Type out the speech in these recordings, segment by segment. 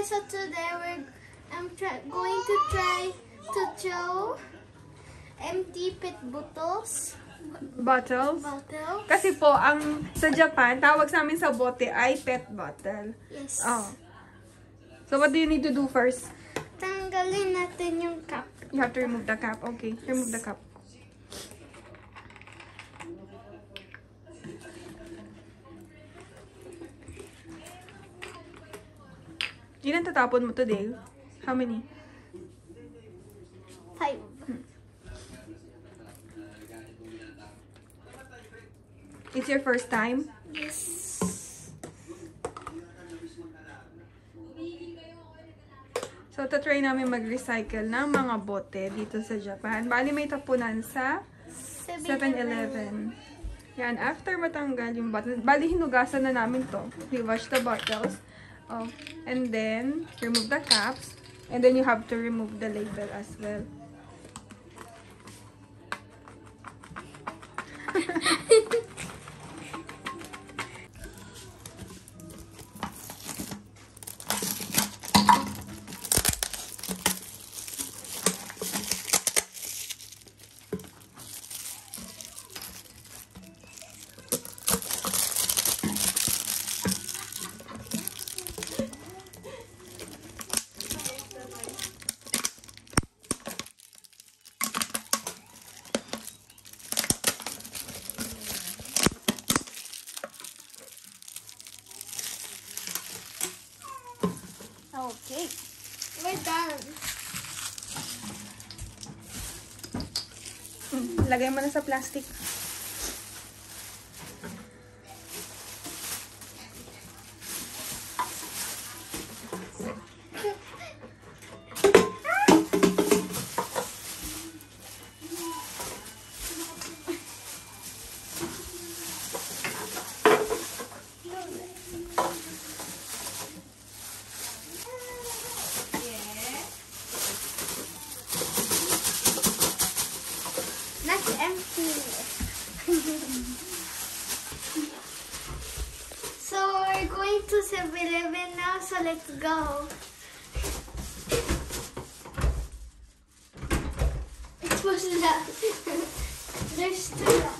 guys, so today I'm going to try to throw empty pet bottles. Bottles? Kasi po, sa Japan, tawag sa amin sa bote ay pet bottle. Yes. Oh. So what do you need to do first? Tanggalin natin yung cap. You have to remove the cap. Okay, remove the cap. Ilan tatapon mo today? How many? 5. It's your first time? Yes. So, tatry namin mag-recycle ng mga bote dito sa Japan. Bali, may tapunan sa 7-Eleven. Yan, after matanggal yung bottle, bali, hinugasan na namin to. We wash the bottles. Oh, and then, remove the caps. And then, you have to remove the label as well. Okay, we're done. Lagay mo na sa plastic. That's empty. So we're going to 7-Eleven now, so let's go. It was that. There's 2 left.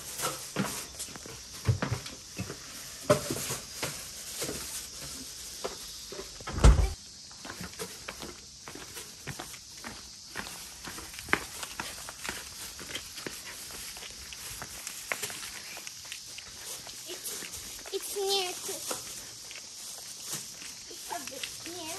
It's near to. It's a bit near.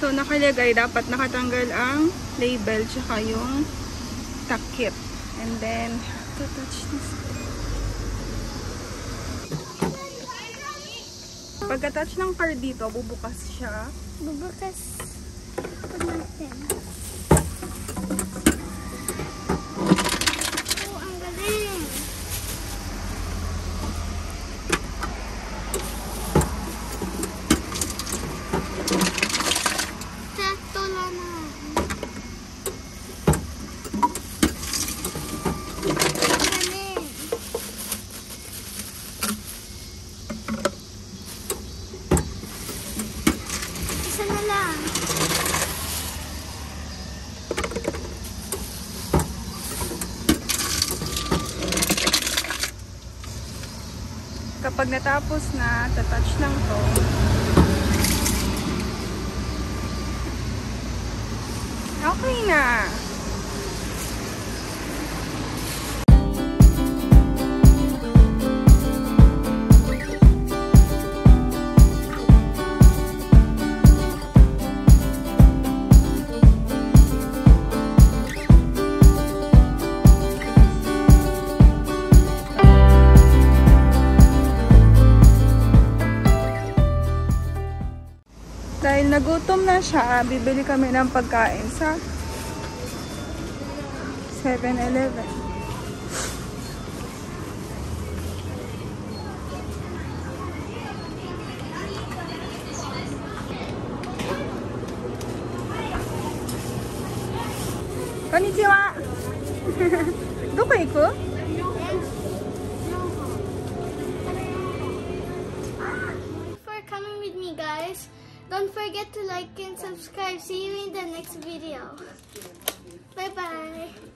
So, nakalagay, dapat nakatanggal ang label tsaka yung takip. And then, to touch this. Pagka-touch ng card dito, bubukas siya. Bubukas po natin. Oh, ang galing! Sakto lang na. Ang galing! Isa na lang. Kapag natapos na, tatouch lang to. Okay na. Dahil nagutom na siya, bibili kami ng pagkain sa 7-Eleven. Konnichiwa! Doko iku? For coming with me, guys. Don't forget to like and subscribe. See you in the next video. Bye-bye.